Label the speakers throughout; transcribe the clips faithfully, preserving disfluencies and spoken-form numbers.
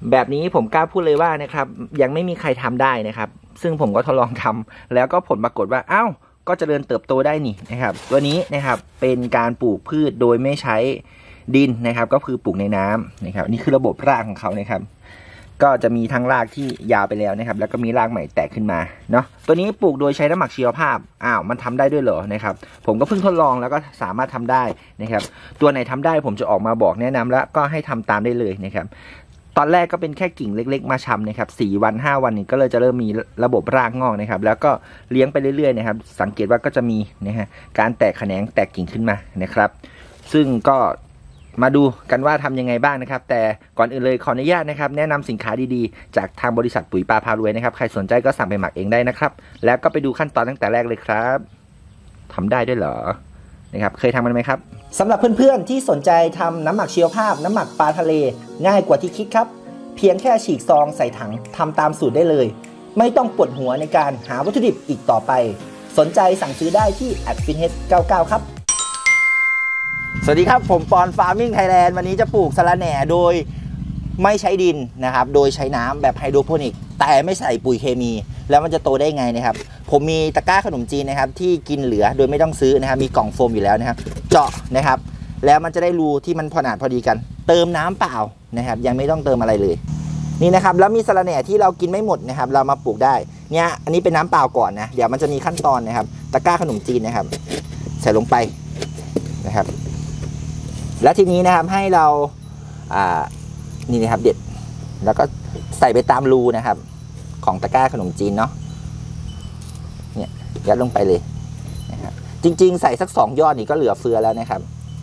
Speaker 1: แบบนี้ผมกล้าพูดเลยว่านะครับยังไม่มีใครทำได้นะครับซึ่งผมก็ทดลองทำแล้วก็ผลปรากฏว่าอ้าวก็เจริญเติบโตได้นี่นะครับตัวนี้นะครับเป็นการปลูกพืชโดยไม่ใช้ดินนะครับก็คือปลูกในน้ำนะครับนี่คือระบบรากของเขานะครับก็จะมีทั้งรากที่ยาวไปแล้วนะครับแล้วก็มีรากใหม่แตกขึ้นมาเนาะตัวนี้ปลูกโดยใช้น้ำหมักชีวภาพอ้าวมันทำได้ด้วยเหรอนะครับผมก็เพิ่งทดลองแล้วก็สามารถทำได้นะครับตัวไหนทำได้ผมจะออกมาบอกแนะนำแล้วก็ให้ทำตามได้เลยนะครับตอนแรกก็เป็นแค่กิ่งเล็กๆมาชำนะครับสี่วันห้าวันนี้ก็เลยจะเริ่มมีระบบรากงอกนะครับแล้วก็เลี้ยงไปเรื่อยๆนะครับสังเกตว่าก็จะมีนะฮะการแตกแขนงแตกกิ่งขึ้นมานะครับซึ่งก็มาดูกันว่าทำยังไงบ้างนะครับแต่ก่อนอื่นเลยขออนุญาตนะครับแนะนำสินค้าดีๆจากทางบริษัทปุ๋ยปลาพารวยนะครับใครสนใจก็สั่งไปหมักเองได้นะครับแล้วก็ไปดูขั้นตอนตั้งแต่แรกเลยครับทำได้ด้วยเหรอนะครับเคยทำมันไหมครับสำหรับเพื่อนๆที่สนใจทำน้ำหมักชีวภาพน้ำหมักปลาทะเลง่ายกว่าที่คิดครับเพียงแค่ฉีกซองใส่ถังทำตามสูตรได้เลยไม่ต้องปวดหัวในการหาวัตถุดิบอีกต่อไปสนใจสั่งซื้อได้ที่ แอท ฟินเฮดเก้าสิบเก้า ครับสวัสดีครับผมปอนฟาร์มมิ่งไทยแลนด์วันนี้จะปลูกสะระแหน่โดยไม่ใช้ดินนะครับโดยใช้น้ำแบบไฮโดรโปนิกแต่ไม่ใส่ปุ๋ยเคมีแล้วมันจะโตได้ไงนะครับผมมีตะกร้าขนมจีนนะครับที่กินเหลือโดยไม่ต้องซื้อนะครับมีกล่องโฟมอยู่แล้วนะครับเจาะนะครับแล้วมันจะได้รูที่มันพอหนาพอดีกันเติมน้ำเปล่านะครับยังไม่ต้องเติมอะไรเลยนี่นะครับแล้วมีสะระแหน่ที่เรากินไม่หมดนะครับเรามาปลูกได้เนี่ยอันนี้เป็นน้ำเปล่าก่อนนะเดี๋ยวมันจะมีขั้นตอนนะครับตะกร้าขนมจีนนะครับใส่ลงไปนะครับและทีนี้นะครับให้เราอ่านี่นะครับเด็ดแล้วก็ใส่ไปตามรูนะครับของตะกร้าขนมจีนเนาะเนี่ยยัดลงไปเลยนะครับจริงๆใส่สักสองยอดนี่ก็เหลือเฟือแล้วนะครับ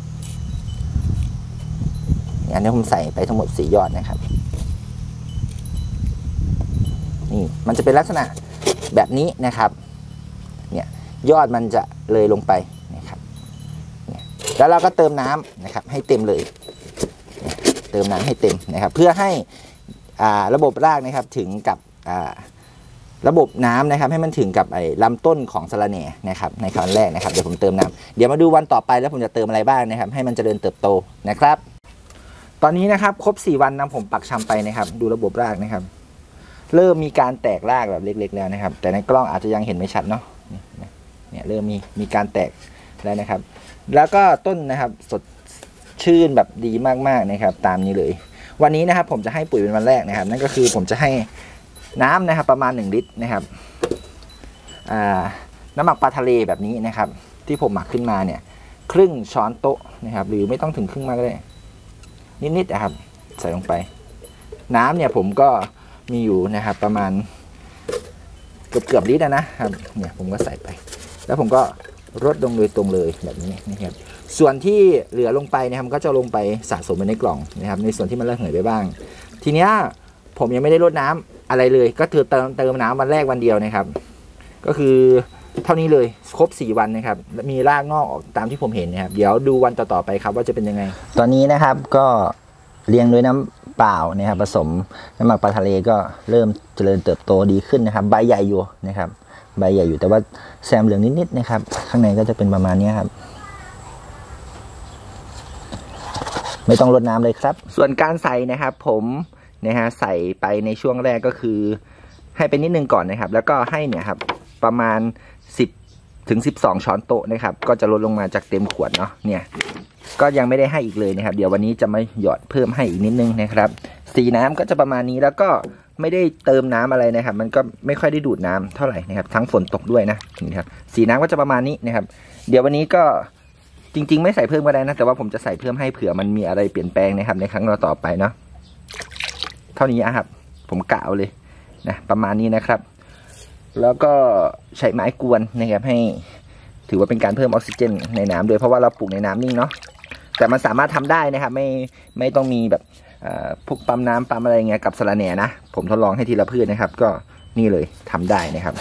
Speaker 1: อันนี้ผมใส่ไปทั้งหมดสี่ยอดนะครับนี่มันจะเป็นลักษณะแบบนี้นะครับเนี่ยยอดมันจะเลยลงไปนะครับแล้วเราก็เติมน้ำนะครับให้เต็มเลยเติมน้ำให้เต็มนะครับเพื่อให้ระบบรากนะครับถึงกับระบบน้ำนะครับให้มันถึงกับไอ้ลำต้นของสะระแหน่นะครับในขั้นแรกนะครับเดี๋ยวผมเติมน้ำเดี๋ยวมาดูวันต่อไปแล้วผมจะเติมอะไรบ้างนะครับให้มันเจริญเติบโตนะครับตอนนี้นะครับครบสี่วันนะผมปักชำไปนะครับดูระบบรากนะครับเริ่มมีการแตกรากแบบเล็กๆแล้วนะครับแต่ในกล้องอาจจะยังเห็นไม่ชัดเนาะเนี่ยเริ่มมีมีการแตกแล้วนะครับแล้วก็ต้นนะครับสดชื่นแบบดีมากๆนะครับตามนี้เลยวันนี้นะครับผมจะให้ปุ๋ยเป็นวันแรกนะครับนั่นก็คือผมจะให้น้ำนะครับประมาณหนึ่งลิตรนะครับน้ำหมักปลาทะเลแบบนี้นะครับที่ผมหมักขึ้นมาเนี่ยครึ่งช้อนโต๊ะนะครับหรือไม่ต้องถึงครึ่งมากก็ได้นิดๆนะครับใส่ลงไปน้ำเนี่ยผมก็มีอยู่นะครับประมาณเกือบเกือบลิตรนะครับเนี่ยผมก็ใส่ไปแล้วผมก็รดลงโดยตรงเลยแบบนี้นะครับส่วนที่เหลือลงไปนะครับก็จะลงไปสะสมไปในกล่องนะครับในส่วนที่มันระเหยไปบ้างทีเนี้ยผมยังไม่ได้รดน้ำอะไรเลยก็เติมเติมเติมน้ำวันแรกวันเดียวนะครับก็คือเท่านี้เลยครบสี่วันนะครับมีรากงอกออกตามที่ผมเห็นนะครับเดี๋ยวดูวันต่อๆไปครับว่าจะเป็นยังไงตอนนี้นะครับก็เลี้ยงด้วยน้ำเปล่านะครับผสมน้ำหมักปลาทะเลก็เริ่มเจริญเติบโตดีขึ้นนะครับใบใหญ่อยู่นะครับใบใหญ่อยู่แต่ว่าแซมเหลืองนิดๆนะครับข้างในก็จะเป็นประมาณนี้ครับไม่ต้องรดน้ำเลยครับส่วนการใส่นะครับผมนะฮะใส่ไปในช่วงแรกก็คือให้ไปนิดนึงก่อนนะครับแล้วก็ให้เนี่ยครับประมาณสิบถึงสิบสองช้อนโต๊ะนะครับก็จะลดลงมาจากเต็มขวดเนาะเนี่ยก็ยังไม่ได้ให้อีกเลยนะครับเดี๋ยววันนี้จะมาหยอดเพิ่มให้อีกนิดนึงนะครับสีน้ำก็จะประมาณนี้แล้วก็ไม่ได้เติมน้ำอะไรนะครับมันก็ไม่ค่อยได้ดูดน้ำเท่าไหร่นะครับทั้งฝนตกด้วยนะนี่ครับสีน้ำก็จะประมาณนี้นะครับเดี๋ยววันนี้ก็จริงๆไม่ใส่เพิ่มก็ได้นะแต่ว่าผมจะใส่เพิ่มให้เผื่อมันมีอะไรเปลี่ยนแปลงนะครับในครั้งต่อไปเนาะเท่านี้ครับผมกะเอาเลยนะประมาณนี้นะครับแล้วก็ใช้ไม้กวนนะครับให้ถือว่าเป็นการเพิ่มออกซิเจนในน้ำโดยเพราะว่าเราปลูกในน้ำนิ่งเนาะแต่มันสามารถทำได้นะครับไม่ไม่ต้องมีแบบพวกปั๊มน้ำปั๊มอะไรเงี้ยกับสะระแหน่นะผมทดลองให้ทีละพืชนะครับก็นี่เลยทำได้นะครับ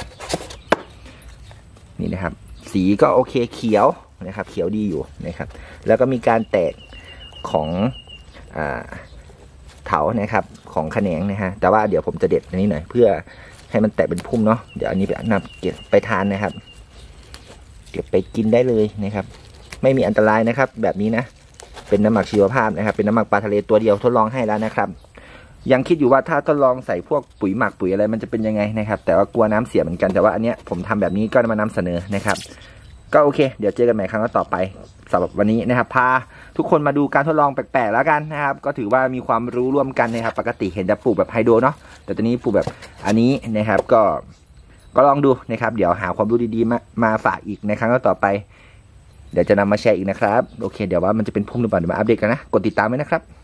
Speaker 1: นี่นะครับสีก็โอเคเขียวนะครับเขียวดีอยู่นะครับแล้วก็มีการแตกของอ่าเถานะครับของแขนงนะฮะแต่ว่าเดี๋ยวผมจะเด็ดอันนี้หน่อยเพื่อให้มันแตกเป็นพุ่มเนาะเดี๋ยวอันนี้ไปนำเก็บไปทานนะครับเก็บไปกินได้เลยนะครับไม่มีอันตรายนะครับแบบนี้นะเป็นน้ำหมักชีวภาพนะครับเป็นน้ำหมักปลาทะเลตัวเดียวทดลองให้แล้วนะครับยังคิดอยู่ว่าถ้าทดลองใส่พวกปุ๋ยหมักปุ๋ยอะไรมันจะเป็นยังไงนะครับแต่ว่ากลัวน้ำเสียเหมือนกันแต่ว่าอันเนี้ยผมทำแบบนี้ก็มานำเสนอนะครับก็โอเคเดี๋ยวเจอกันใหม่ครั้งต่อไปสำหรับวันนี้นะครับพาทุกคนมาดูการทดลองแปลกๆแล้วกันนะครับก็ถือว่ามีความรู้ร่วมกันนะครับปกติเห็นจะปลูกแบบไฮโดรเนาะแต่ตอนนี้ปลูกแบบอันนี้นะครับก็ก็ลองดูนะครับเดี๋ยวหาความรู้ดีๆมามาฝากอีกในครั้งต่อไปเดี๋ยวจะนำมาแชร์อีกนะครับโอเคเดี๋ยวว่ามันจะเป็นพุ่มหรือเปล่าเดี๋ยวมาอัปเดตกันนะกดติดตามไว้นะครับ